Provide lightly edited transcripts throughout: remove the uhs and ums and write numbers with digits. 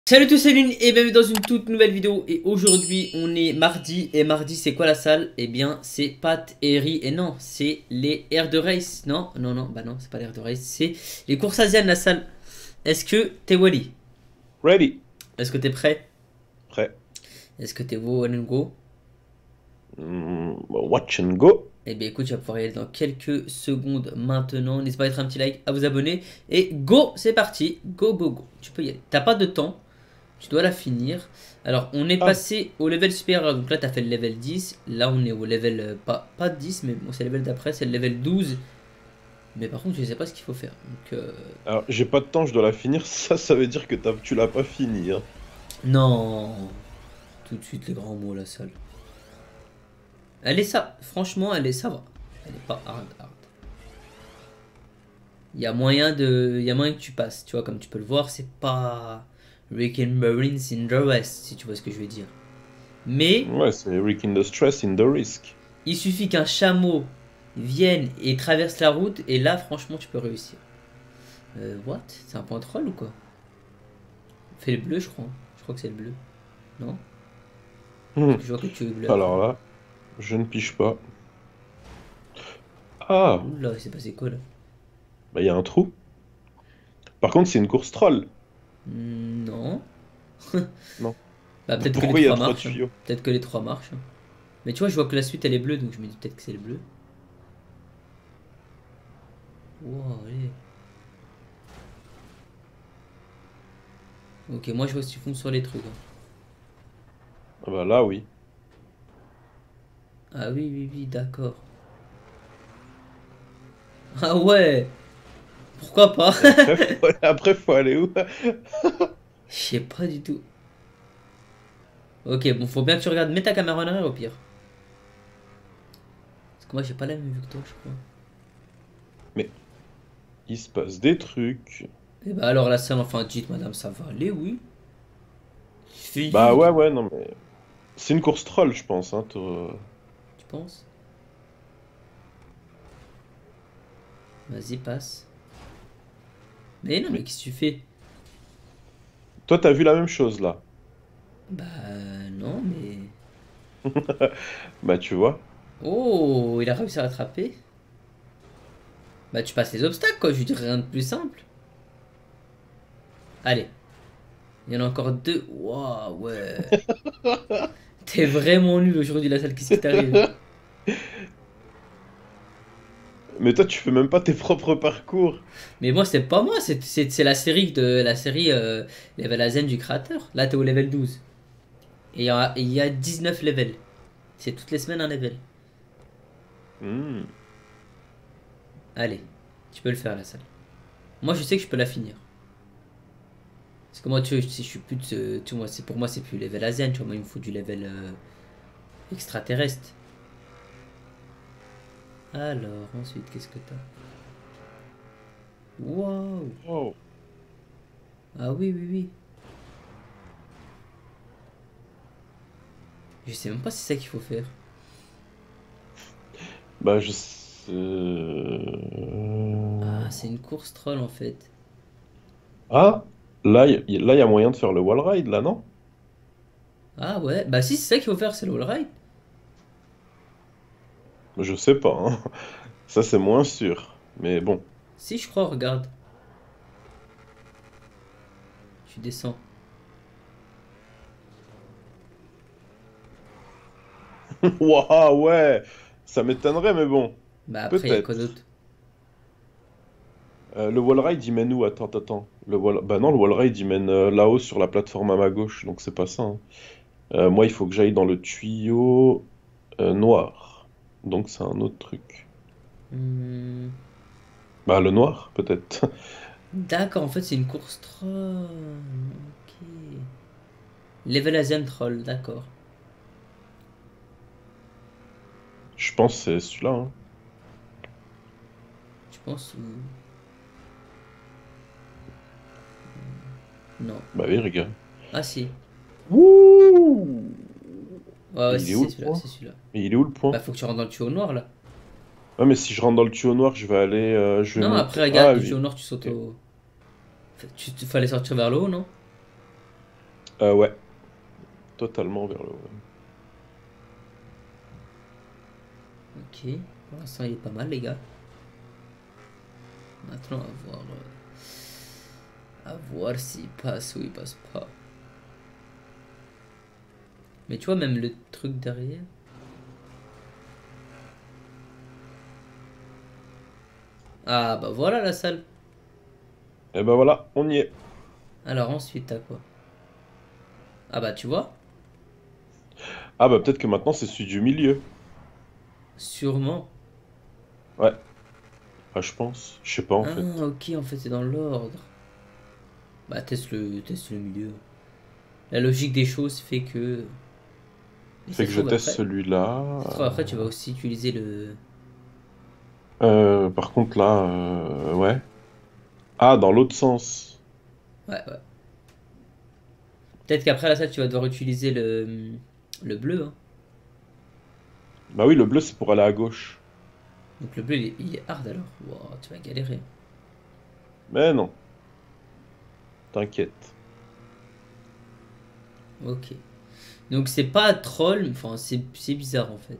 Salut tous, c'est Lune et bienvenue dans une toute nouvelle vidéo. Et aujourd'hui on est mardi. Et mardi c'est quoi la salle? Eh bien c'est Pat et Ri. Et non, c'est les aires de race. Non, bah non, c'est pas les aires de race. C'est les courses asiennes la salle. Est-ce que t'es Wally? Ready. Est-ce que t'es prêt? Prêt. Est-ce que t'es Wo and Go? Watch and go. Eh bien écoute, tu vas pouvoir y aller dans quelques secondes maintenant. N'hésite pas à mettre un petit like, à vous abonner. Et go, c'est parti. Go, go, go. Tu peux y aller. T'as pas de temps. Tu dois la finir. Alors, on est Ah, passé au level supérieur. Donc là, tu as fait le level 10. Là, on est au level, pas 10, mais bon, c'est le level d'après, c'est le level 12. Mais par contre, je ne sais pas ce qu'il faut faire. Donc, alors, j'ai pas de temps, je dois la finir. Ça veut dire que tu l'as pas fini, hein. non. Tout de suite, les grands mots, la salle. Elle est ça. Franchement, ça va. Elle est pas hard, hard. Il y a moyen que tu passes. Tu vois, comme tu peux le voir, c'est pas Rick and Marines in the West, si tu vois ce que je veux dire. Mais Ouais, c'est Rick in the stress, in the risk. il suffit qu'un chameau vienne et traverse la route, et là, franchement, tu peux réussir. What? C'est un point troll ou quoi? Fais le bleu, je crois. Je crois que c'est le bleu. Non? Hmm. Parce que je vois que tu es bleu après. Alors là, je ne pige pas. Ah, Oula, il s'est passé quoi là? bah il y a un trou. Par contre, c'est une course troll. Non. Non. Bah, peut-être que les Pourquoi il y a trois trois marchent, hein. tuyaux? Peut-être que les trois marchent, hein. Mais tu vois, je vois que la suite elle est bleue, donc je me dis peut-être que c'est le bleu. Wow, allez. Ok, moi je vois que tu fonces sur les trucs, hein. Ah bah là, oui. Ah oui, oui, oui, d'accord. Ah ouais! Pourquoi pas? Et après, après, faut aller où? Je sais pas du tout. Ok, bon, faut bien que tu regardes. Mets ta caméra en arrière au pire. Parce que moi j'ai pas la même vue que toi, je crois. Mais il se passe des trucs. Et bah alors la salle, enfin dites madame, ça va aller, oui. Bah Fille, ouais, ouais, non mais... C'est une course troll, je pense, hein. tu penses? Vas-y, passe. Mais non, mais Mais qu'est-ce que tu fais? toi, t'as vu la même chose, là. Bah non, mais... Bah tu vois. Oh, il a réussi à rattraper. Bah tu passes les obstacles, quoi, je dirais rien de plus simple. Allez, il y en a encore deux. Waouh, ouais. T'es vraiment nul aujourd'hui, la salle, qu'est-ce qui t'arrive? Mais toi, tu fais même pas tes propres parcours. Mais moi, c'est pas moi, c'est la série Level Azen du créateur. Là, t'es au level 12. Et il y a 19 levels. C'est toutes les semaines un level. Hmm. Allez, tu peux le faire la salle. Moi je sais que je peux la finir. Parce que moi tu vois, si je suis plus de tu vois, c'est pour moi c'est plus level Asian, tu vois, moi il me faut du level extraterrestre. Alors ensuite qu'est-ce que t'as? Waouh. Oh. Ah oui oui oui. Je sais même pas si c'est ça qu'il faut faire. Bah, je sais. Ah c'est une course troll en fait. Ah, là, y a moyen de faire le wall ride, là, non? Ah ouais, bah si c'est ça qu'il faut faire, c'est le wallride. Je sais pas, hein. Ça, c'est moins sûr. Mais bon. Si je crois, regarde. Tu descends. Waouh, ouais. Ça m'étonnerait, mais bon. Bah après il y a quoi Peut-être. d'autre? Le wall ride, il mène où? Attends, attends. Bah non, le wall ride, il mène là-haut sur la plateforme à ma gauche. Donc, c'est pas ça, hein. Moi, il faut que j'aille dans le tuyau noir. Donc, c'est un autre truc. Hmm. Bah, le noir, peut-être. D'accord, en fait c'est une course troll. Ok. Level Asian troll, d'accord. Je pense que c'est celui-là, hein. Tu penses ou... Non. Bah oui, regarde. Ah si. Wouh! Ouais, ouais, Et il est où c'est le celui-là, point? c'est celui-là. Et il est où le Bah point? faut que tu rentres dans le tuyau noir là. Ouais, mais si je rentre dans le tuyau noir, je vais aller. Je vais Non, après monter. regarde, Ah du tuyau oui. noir tu sautes Ok. au... Fallait sortir vers le haut, non? Ouais, totalement vers le haut. Ok, pour l'instant il est pas mal les gars. Maintenant à voir s'il passe ou il passe pas. Mais tu vois même le truc derrière. Ah bah voilà la salle. Et ben voilà, on y est. Alors ensuite t'as quoi? Ah bah tu vois? Ah bah peut-être que maintenant c'est celui du milieu. Sûrement. Ouais, ah, je pense. Je sais pas en Ah fait. ok en fait c'est dans l'ordre. Bah teste le milieu. La logique des choses fait que. Mais Fait que je teste ça se celui-là. trouve après tu vas aussi utiliser le. Par contre là, ouais. Ah, dans l'autre sens. Ouais ouais. Peut-être qu'après la salle tu vas devoir utiliser le bleu. Hein. Bah oui, le bleu c'est pour aller à gauche. Donc le bleu il est hard alors. Wow, tu vas galérer. Mais non, t'inquiète. Ok. Donc c'est pas troll, enfin c'est bizarre en fait.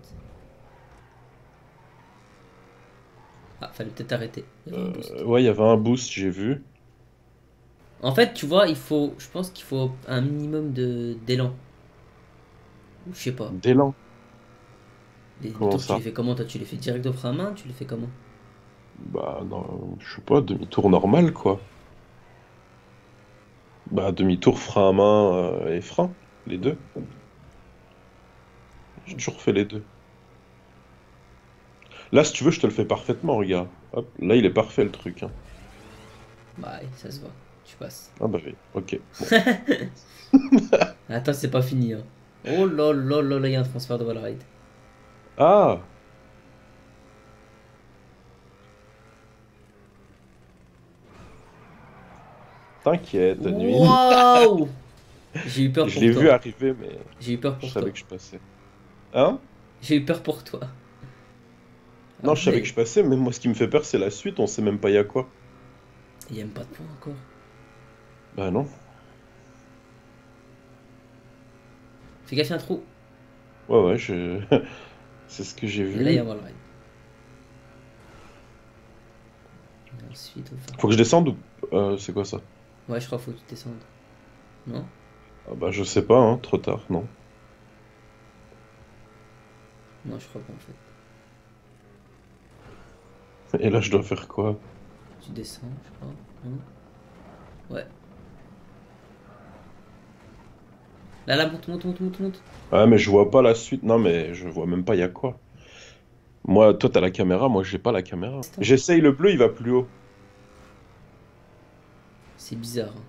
Ah, fallait peut-être arrêter. Il y avait un boost. Ouais, il y avait un boost, j'ai vu. En fait, tu vois, je pense qu'il faut un minimum de d'élan. Ou je sais pas. D'élan. Les Comment tours, tu les ça? fais comment toi? Tu les fais direct au frein à main? Tu les fais comment? Bah non, je sais pas, demi-tour normal quoi. Bah demi-tour frein à main et frein, les deux. J'ai toujours fait les deux. Là, si tu veux, je te le fais parfaitement, regarde. Hop, là, il est parfait le truc, hein. Bah, ouais, ça se voit. Tu passes. Ah bah oui, ok, bon. Attends, c'est pas fini. Hein. Oh là là là là, il y a un transfert de Valoride. Ah, t'inquiète, Nuit. Waouh! J'ai eu peur Je pour l'ai vu toi. arriver, mais J'ai eu peur je pour savais toi. que je passais. Hein? J'ai eu peur pour toi. Ah Non, je savais que ouais, je passais, mais moi, ce qui me fait peur, c'est la suite, on sait même pas y a quoi. il y a même pas de points encore. Bah non. Fais gaffe, il y a un trou. Ouais, ouais, je... c'est ce que j'ai Et là, il y a un vu. Valoride. Et ensuite, faut faire Faut que quoi? je descende ou... c'est quoi ça? Ouais, je crois qu'il faut que tu descendes. Non? Ah bah je sais pas, hein, trop tard, non. Non, je crois pas en fait. Et là, je dois faire quoi? Tu descends, je crois. Non? Ouais. Là, là, monte, monte, monte, monte, monte. Ah, mais je vois pas la suite. Non, mais je vois même pas y a quoi. Moi, toi, t'as la caméra, moi, j'ai pas la caméra. Attends. J'essaye le bleu, il va plus haut. C'est bizarre. Hein.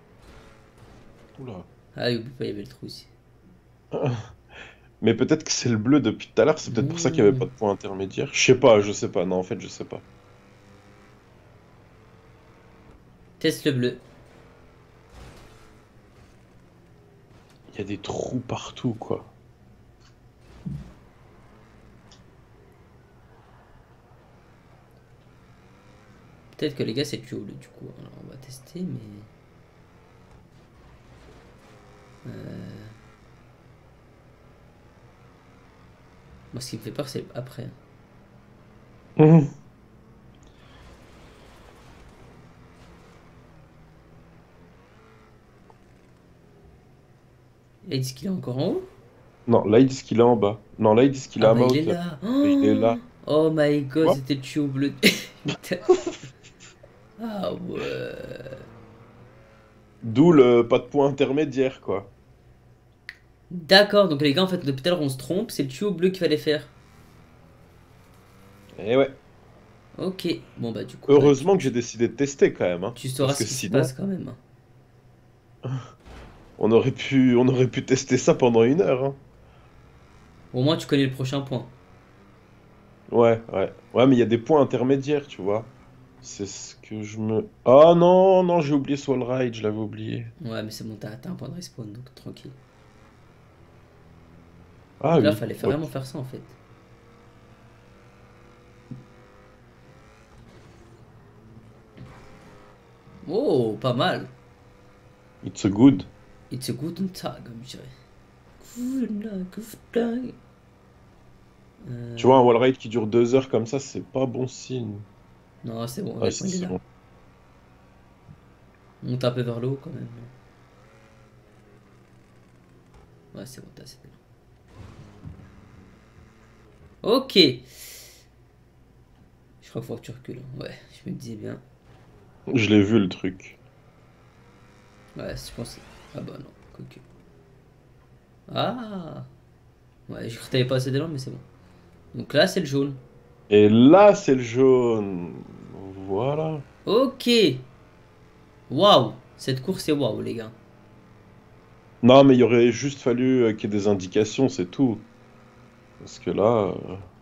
Oula. Ah, oublie pas, il y avait le trou ici. Mais peut-être que c'est le bleu depuis tout à l'heure, c'est peut-être pour ça qu'il y avait Non. pas de point intermédiaire. Je sais pas. Non, en fait, je sais pas. Teste le bleu. Il y a des trous partout, quoi. Peut-être que les gars, c'est le plus haut, du coup. Alors, on va tester, mais. Moi, ce qui me fait peur, c'est après. Mhm. Là, ils disent qu'il est encore en haut. Non, là, ils disent qu'il est en bas. Non, là, ils disent qu'il est Ah, à bah, ma il est hauteur. là. Et il est Oh, là. oh my Tu god, vois? c'était le tuyau bleu. Putain. Ah, ouais. D'où le pas de point intermédiaire, quoi. D'accord, donc les gars, en fait, depuis tout à l'heure, on se trompe. C'est le tuyau bleu qu'il fallait faire. Et ouais. Ok. Bon, bah, du coup, bah, Heureusement que j'ai décidé de tester quand même, hein. tu sauras Parce ce que qui se sinon, passe quand même. Hein. on aurait pu tester ça pendant 1 heure, hein. Au moins, tu connais le prochain point. Ouais, ouais. Ouais, mais il y a des points intermédiaires, tu vois. C'est ce que je me... Ah non, non, j'ai oublié Soul Ride, je l'avais oublié. Ouais, mais c'est bon, t'as un point de respawn, donc tranquille. Ah Donc là, oui, fallait ok. vraiment faire ça, en fait. Oh, pas mal. It's a good. It's a guten Tag, comme je dirais. Guten Tag. Tu vois, un wall ride qui dure 2 heures comme ça, c'est pas bon signe. Non, c'est bon, Ah regarde, si, il est c'est là. bon. On monte un peu vers le haut quand même. Ouais, c'est bon, t'as assez bien. Ok. Je crois qu'il faut que tu recules. Ouais, je me disais bien. Je l'ai vu le truc. Ouais, je pense. Ah bah non, ok. Ah. Ouais, je crois que t'avais pas assez d'élan, mais c'est bon. Donc là, c'est le jaune. Et là, c'est le jaune. Voilà. Ok. Waouh. Cette course est waouh, les gars. Non, mais il aurait juste fallu qu'il y ait des indications, c'est tout. Parce que là,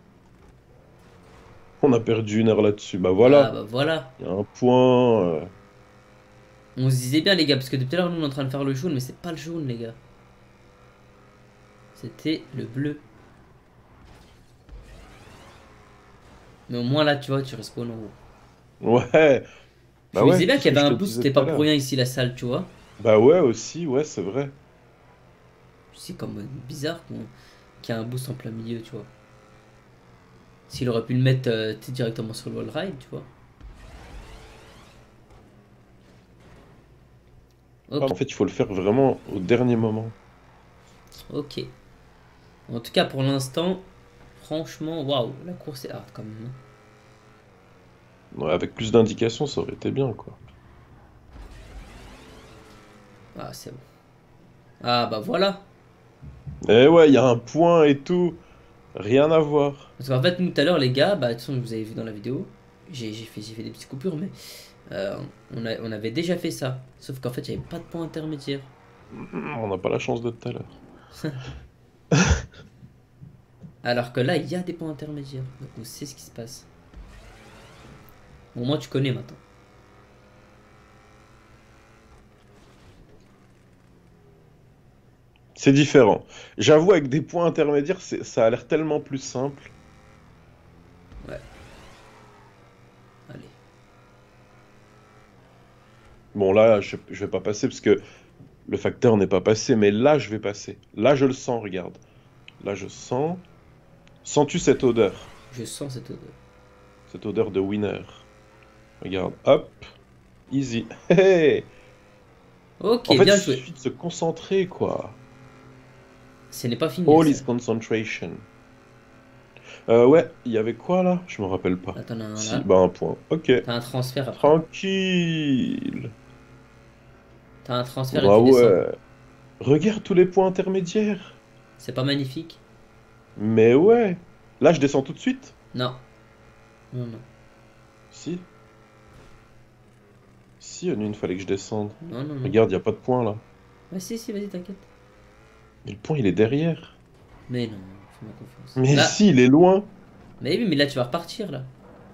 on a perdu 1 heure là-dessus. Bah Ah voilà, bah voilà. il y a un point. On se disait bien, les gars, parce que depuis tout à l'heure, nous, on est en train de faire le jaune, mais c'est pas le jaune, les gars. C'était le bleu. Mais au moins, là, tu vois, tu respawns en haut. Ouais, Je bah me disais ouais, bien c'est ce qu'il y que avait je un te boost, disais c'était tout pas à pour l'heure. rien ici, la salle, tu vois. Bah ouais, aussi, ouais, c'est vrai. C'est comme bizarre qu'il y ait un boost en plein milieu, tu vois. S'il aurait pu le mettre directement sur le wall ride, tu vois. Ah, Ok, en fait, il faut le faire vraiment au dernier moment. ok. En tout cas, pour l'instant, franchement, waouh, la course est hard quand même, hein. Ouais, avec plus d'indications, ça aurait été bien, quoi. Ah, c'est bon. Ah, bah voilà. Eh ouais, il y a un point et tout. Rien à voir. Parce qu'en fait, nous, tout à l'heure, les gars, bah, de toute façon, vous avez vu dans la vidéo, j'ai fait des petites coupures, mais on avait déjà fait ça. Sauf qu'en fait, il n'y avait pas de point intermédiaire. On n'a pas la chance de tout à l'heure. Alors que là, il y a des points intermédiaires. Donc, on sait ce qui se passe. Bon, moi, tu connais maintenant. C'est différent. J'avoue, avec des points intermédiaires, ça a l'air tellement plus simple. Ouais, allez. Bon, là, je vais pas passer parce que le facteur n'est pas passé, mais là, je vais passer. Là, je le sens, regarde. Là, je sens. Sens-tu cette odeur? Je sens cette odeur. Cette odeur de winner. Regarde, hop, easy. Hé, hé. Ok, En fait, il bien joué. suffit de se concentrer, quoi. Ce n'est pas fini, la All is salle. concentration. Ouais, il y avait quoi là? Je me rappelle pas. Là, t'en as un Si, là. bah un point. Ok. T'as un transfert après. Tranquille. T'as un transfert et Ah tu descends. ouais. Regarde tous les points intermédiaires. C'est pas magnifique? Mais ouais. Là, je descends tout de suite. Non. Non, non. Si. Si, il fallait que je descende. Non, non, non. Regarde, il n'y a pas de point là. Bah si, si, vas-y, t'inquiète. Mais le point, il est derrière. Mais non, fais-moi confiance. Mais Là. si, il est loin. Mais oui, mais là, tu vas repartir, là.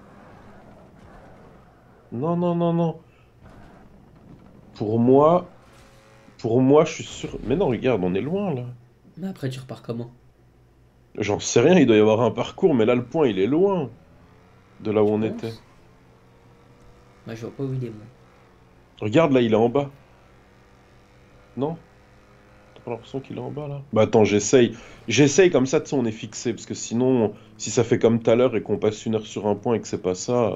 Non, non, non, non. Pour moi, pour moi, je suis sûr. Mais non, regarde, on est loin là. Mais après, tu repars comment? J'en sais rien, il doit y avoir un parcours, mais là, le point, il est loin de là où Tu on était. penses? Bah, je vois pas où il est, moi. Regarde, là, il est en bas. Non? T'as pas l'impression qu'il est en bas, là? Bah attends, j'essaye. J'essaye, comme ça, tu sais, on est fixé. Parce que sinon, si ça fait comme tout à l'heure et qu'on passe 1 heure sur un point et que c'est pas ça...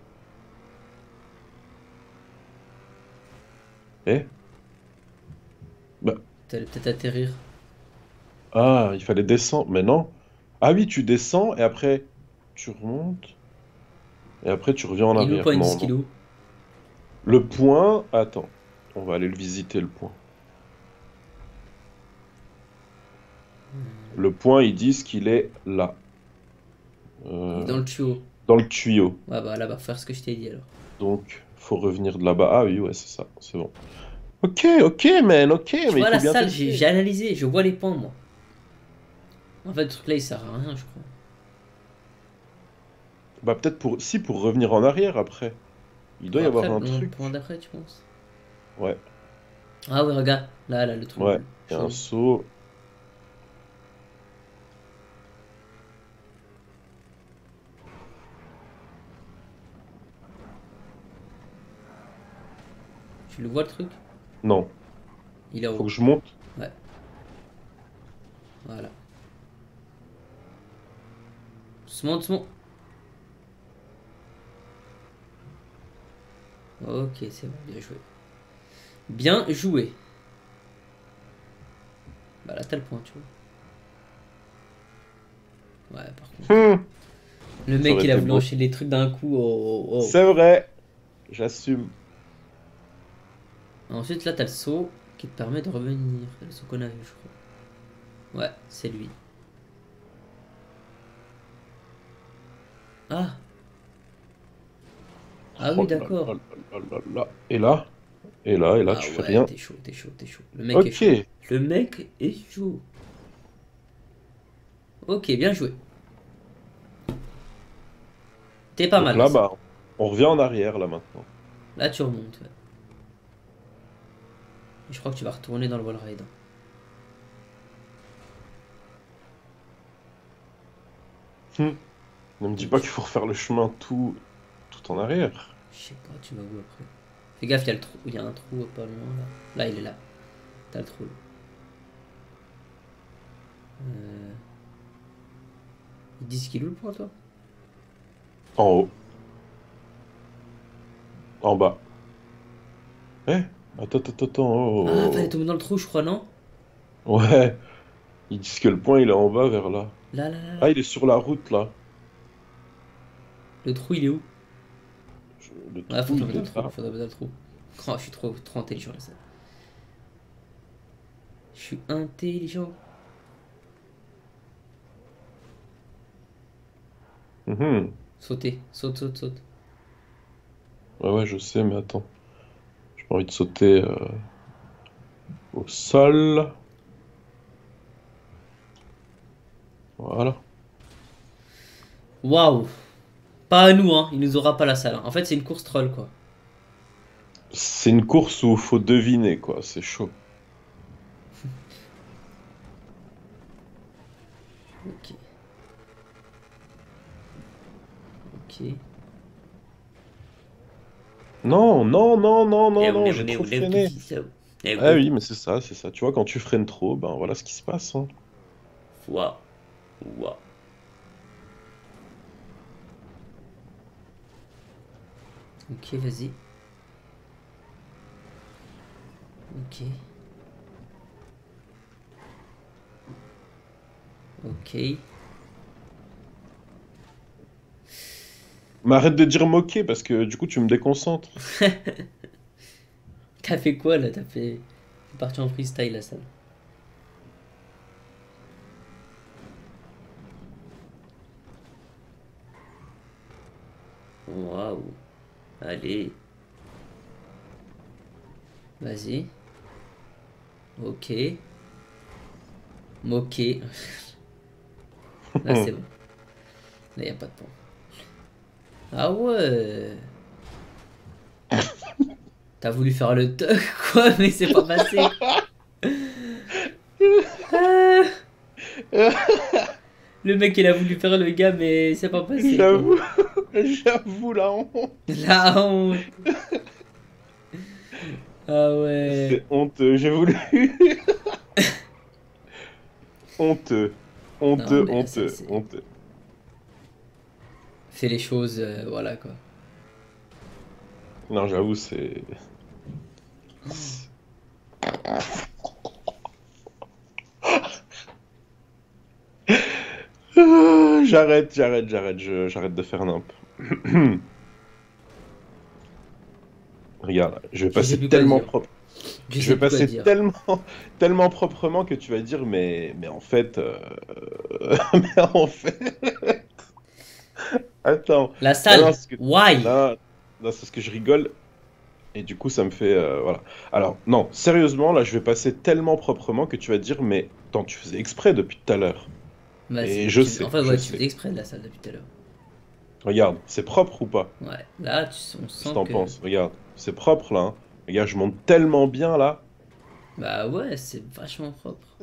Eh? Bah... T'allais peut-être atterrir. Ah, il fallait descendre. Mais non. Ah oui, tu descends et après, tu remontes. Et après, tu reviens en Et nous, le arrière. point Non, indice non. kilo. Le point... Attends. On va aller le visiter, le point. Le point, ils disent qu'il est là. Il est dans Euh, le tuyau. dans le tuyau. Ouais, bah là, va faire ce que je t'ai dit alors. Donc, faut revenir de là-bas. Ah oui, ouais, c'est ça. C'est bon. Ok, ok, man, ok, Tu mais il vois, faut la bien salle, j'ai tester. analysé, je vois les points, moi. En fait, le truc là, il sert à rien, je crois. Bah peut-être pour... Si, pour revenir en arrière après. Il doit Pour y avoir après, un le point truc. d'après, tu penses? Ouais, Ah ouais, regarde. Là, là, le truc ouais. bleu. Il y a un Jaune. saut. Tu le vois, le truc? Non. Il est en Faut haut. que je monte. Ouais. Voilà. Doucement, doucement. Ok, c'est bon, bien joué. Bien joué. Bah là, t'as le point, tu vois. Ouais, par contre. Hmm, Le ça mec, aurait il a été voulu beau. enchaîner les trucs d'un coup. Oh, oh, oh. C'est vrai, j'assume. Ensuite, là, t'as le saut qui te permet de revenir. Le saut qu'on a vu, je crois. Ouais, c'est lui. Ah, ah oui, Oh là là d'accord. là là là. Et là? Et là, Ah tu fais ouais, rien. t'es chaud, t'es chaud, t'es chaud. Le mec est chaud. Ok. Le mec est chaud. Ok, bien joué. T'es pas Donc mal là, là, ça. bah, on revient en arrière, là, maintenant. Là, tu remontes. Ouais. Et je crois que tu vas retourner dans le wall ride. Hmm. Ne me dis pas Ok. qu'il faut refaire le chemin tout en arrière. Je sais pas, tu vas où après? Fais gaffe, il y a le trou. Il y a un trou pas loin là. Là, il est là. T'as le trou. Euh... Ils disent qu'il est où le point, toi? En haut, en bas. Eh? Attends, Ah, fallait oh. tomber dans le trou, je crois, non? Ouais, ils disent que le point, il est en bas, vers là. Là, là, là, là. Ah, il est sur la route, là. Le trou, il est où? Le Ah, faut trou, tomber il dans le est trou. là. Faut tomber dans le trou. Oh, je suis trop intelligent là, ça. Je suis intelligent. Mhm. Sauter. Saute, saute, saute. Ouais, je sais, mais attends. J'ai pas envie de sauter au sol. Voilà. Waouh. Pas à nous, hein. Il nous aura pas la salle, hein. En fait, c'est une course troll, quoi. C'est une course où faut deviner, quoi. C'est chaud. Ok. Ok. Non, j'ai trop freiné. Ah oui, mais c'est ça, c'est ça. Tu vois, quand tu freines trop, ben voilà ce qui se passe, hein. Waouh. Waouh. Ok, vas-y. Ok. Ok. Mais arrête de dire moquer parce que du coup tu me déconcentres. T'as fait quoi là? T'as fait. T'es parti en freestyle la salle. Waouh. Allez. Vas-y. Ok. Moqué. Là, c'est bon. Là, y a pas de point. Ah ouais. T'as voulu faire le tuck, quoi, mais c'est pas passé. Ah, le mec, il a voulu faire le gars, mais c'est pas passé, quoi. J'avoue, j'avoue la honte. La honte. Ah ouais. C'est honteux, j'ai voulu. Honteux, Non, mais là, ça, c'est. honteux. Fait les choses, voilà, quoi. Non, j'avoue, c'est. J'arrête de faire nimp. Regarde, je vais Je sais passer plus quoi tellement dire. propre. Je Je sais vais plus quoi passer dire. tellement, tellement proprement que tu vas dire, mais en fait, mais en fait, attends, La non, salle. Why? non, non, c'est parce que je rigole et du coup ça me fait, voilà. Alors non, sérieusement, là, je vais passer tellement proprement que tu vas dire, mais attends, tu faisais exprès depuis tout à l'heure. Vas-y. Et je En sais, fait, je ouais, tu faisais sais. exprès de la salle depuis tout à l'heure. Regarde, c'est propre ou pas? Ouais. Là, on Qu'est-ce que sent t'en que. penses? Regarde, c'est propre là, hein. Regarde, je monte tellement bien là. Bah ouais, c'est vachement propre.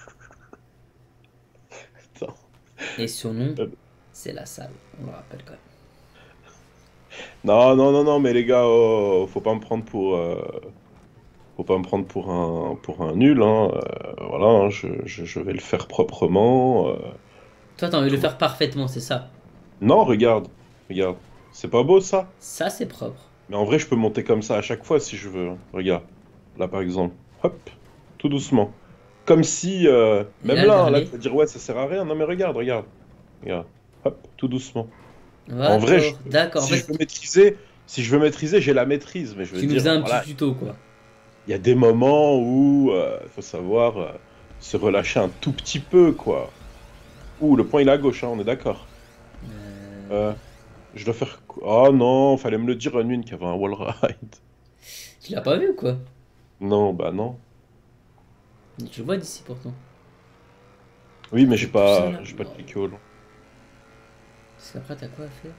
Attends. Et son nom, c'est la salle. On le rappelle quand même. Non, mais les gars, oh, faut pas me prendre pour. Faut pas me prendre pour un nul, hein. Voilà, hein, je vais le faire proprement. Toi, t'as envie de le Tout va. faire parfaitement, c'est ça. Non, regarde, regarde. C'est pas beau ça? Ça, c'est propre. Mais en vrai, je peux monter comme ça à chaque fois si je veux, hein. Regarde. Là, par exemple. Hop, tout doucement. Comme si, Et même là, le là, hein, là, tu dernier. vas dire, ouais, ça sert à rien. Non, mais regarde, regarde. Regarde. Hop, tout doucement. En vrai, D'accord, d'accord. En si je fait, veux maîtriser, si je veux maîtriser, j'ai la maîtrise. Mais je veux tu nous dire, faisais un petit voilà, tuto, quoi. il y a des moments où il faut savoir se relâcher un tout petit peu, quoi. Ouh, le point il est à gauche, hein, on est d'accord. Euh... Euh, je dois faire quoi? Oh non, fallait me le dire, Unwin, qu'il y avait un wall ride. Tu l'as pas vu ou quoi? Non, bah non. Je le vois d'ici pourtant. Oui, mais C'est tout ça là. j'ai pas Waouh. cliqué au long. Parce qu'après, t'as quoi à faire?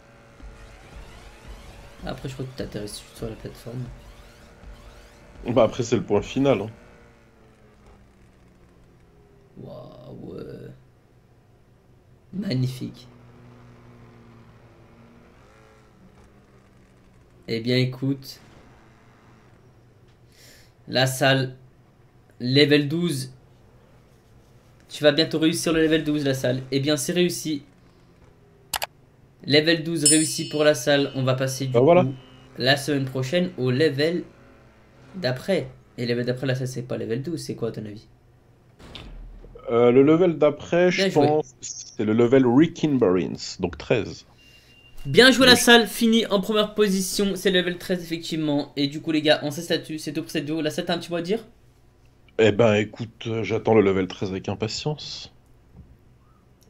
Ah, après, je crois que t'atterris sur la plateforme. Bah après, c'est le point final, hein. Waouh. Magnifique. Eh bien, écoute. La salle, level 12. Tu vas bientôt réussir le level 12, la salle. Eh bien, c'est réussi. Level 12 réussi pour la salle. On va passer Bah du voilà. coup la semaine prochaine au level d'après. Et level d'après, là, ça c'est pas level 12. C'est quoi à ton avis? Le level d'après, je Bien joué. pense, c'est le level Wrecking Barons, donc 13. Bien joué la Logique. salle, fini en première position, c'est level 13 effectivement. Et du coup les gars, on s'est statut, c'est tout pour cette vidéo. La salle, t'as un petit mot à dire? Eh ben écoute, j'attends le level 13 avec impatience.